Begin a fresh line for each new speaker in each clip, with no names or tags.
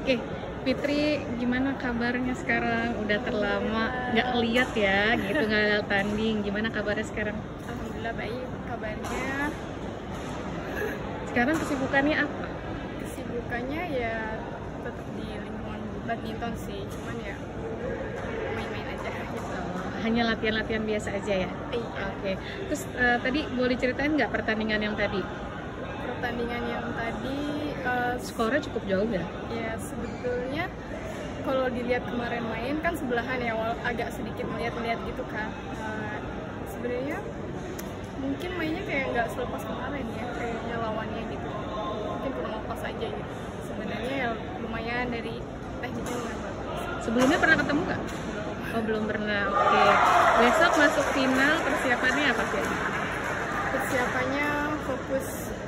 Oke, Fitri, gimana kabarnya sekarang? Udah terlama nggak lihat ya, gitu nggak tanding. Gimana kabarnya sekarang?
Alhamdulillah baik kabarnya.
Sekarang kesibukannya apa?
Kesibukannya ya tetap di lingkungan badminton sih, cuman ya main-main aja gitu.
Hanya latihan-latihan biasa aja ya?
Iya.
Oke, terus tadi boleh ceritain nggak pertandingan yang tadi?
Pertandingan yang tadi
Skornya cukup jauh ya?
ya sebetulnya kalau dilihat kemarin main kan sebelahan ya, agak sedikit melihat-lihat gitu kan. Sebenarnya mungkin mainnya kayak nggak selepas kemarin ya, kayaknya lawannya gitu. Mungkin kurang lepas aja gitu. Sebenarnya ya lumayan dari tekniknya lumayan bagus.
Sebelumnya pernah ketemu nggak? Oh, belum pernah. Oke, besok masuk final, persiapannya apa sih?
Persiapannya fokus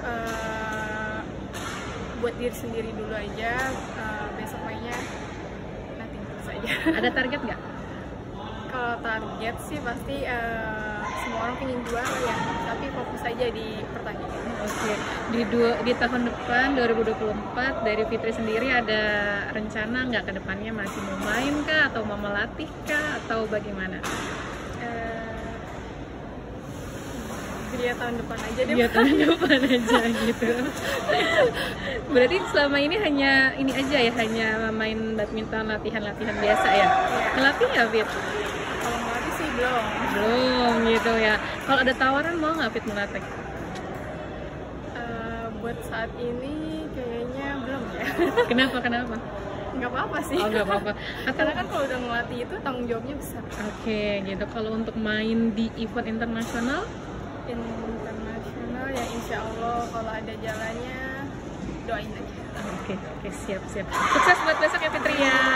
buat diri sendiri dulu aja. Besok mainnya nanti terus aja.
Ada target nggak?
Kalau target sih pasti semua orang pengen juara ya, tapi fokus aja di pertandingan.
Oke, di tahun depan 2024 dari Fitri sendiri ada rencana nggak ke depannya, masih mau main kah atau mau melatih kah atau bagaimana?
Dia tahun depan aja deh.
Dia tahun depan aja gitu. Berarti selama ini hanya ini aja ya, hanya main badminton, latihan-latihan biasa ya?
Iya.
Ngelatih ya, Fit?
Kalau melatih sih belum.
Belum gitu ya. Kalau ada tawaran mau nggak Fit melatih?
Buat saat ini kayaknya belum ya.
Kenapa?
Nggak apa-apa sih.
Oh, nggak apa-apa.
Karena kan kalau udah ngelatih itu tanggung jawabnya besar.
Oke, gitu. Kalau untuk main di event internasional?
Internasional ya insya Allah kalau ada jalannya doain aja.
Oke, siap. Sukses buat besok ya Fitri ya.